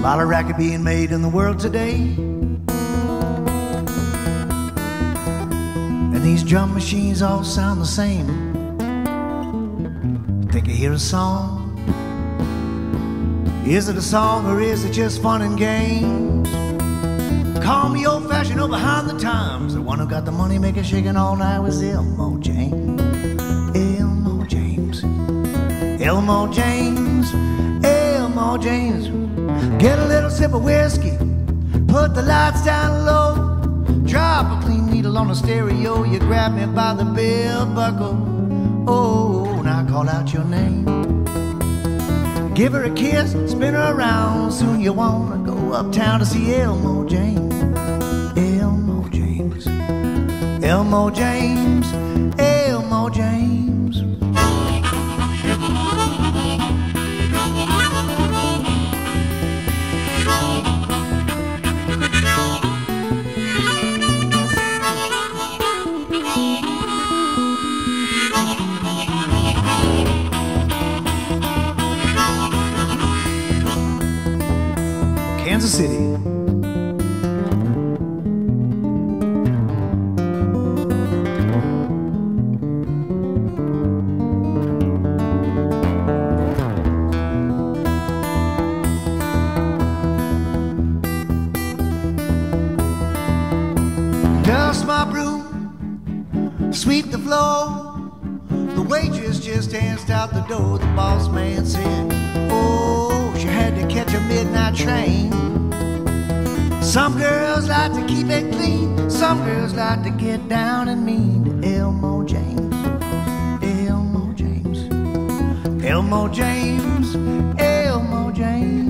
lot of racket being made in the world today. And these drum machines all sound the same. Think you hear a song? Is it a song or is it just fun and games? Call me old-fashioned or behind the times. The one who got the money making shaking all night was Elmo James. Elmo James. Elmo James. Elmo James. Get a little sip of whiskey, put the lights down low, drop a clean needle on the stereo. You grab me by the belt buckle. Oh, and I call out your name. Give her a kiss, spin her around. Soon you wanna go uptown to see Elmo James. Elmo James. Elmo James. Elmo James. Kansas City. Dust my broom, sweep the floor. The waitress just danced out the door. The boss man said, oh, she had to catch a midnight train. Some girls like to keep it clean, some girls like to get down and mean. Elmo James, Elmo James, Elmo James, Elmo James.